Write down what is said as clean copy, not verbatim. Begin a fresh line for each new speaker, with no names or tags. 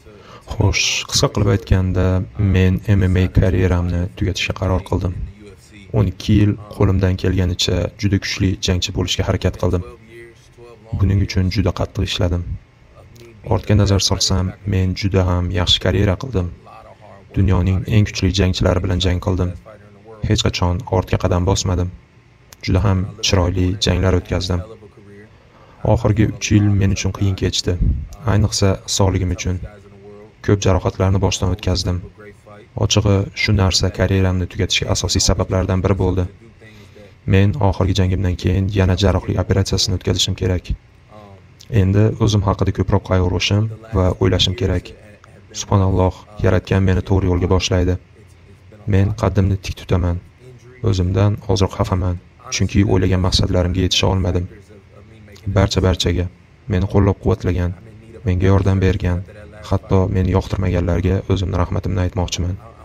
Xo'sh, qisqa qilib aytganda, men MMA karyeramni tugatishga qaror qildim. 12 yil qo'limdan kelganicha juda kuchli jangchi bo'lishga harakat qildim. Buning uchun juda qattiq ishladim. Ortga nazar solsam, men juda ham yaxshi karyera qildim. Dunyoning eng kuchli jangchilari bilan jang qildim. Hech qachon ortga qadam bosmadim. Juda ham chiroyli janglar o'tkazdim. Oxirgi 3 yil men uchun qiyin kechdi. Ayniqsa sog'ligim uchun. Ko'p jarohatlarni boshdan o'tkazdim. Ochig'i, shu narsa karyeramni tugatishga asosiy sabablardan biri bo'ldi. Men oxirgi jangimdan keyin yana jarrohlik operatsiyasini o'tkazishim kerak. Endi o'zim haqida ko'proq qayg'urishim va o'ylashim kerak. Subhanalloh, yaratgan meni to'g'ri yo'lga boshlaydi. Men qaddimni tik tutaman. O'zimdan hozir xafaman, chunki o'ylagan maqsadlarimga yetisha olmadim. Barchaga meni qo'llab-quvvatlagan, menga yordam bergan, hatto meni yoqtirmaganlarga o'zimning rahmatimni aytmoqchiman.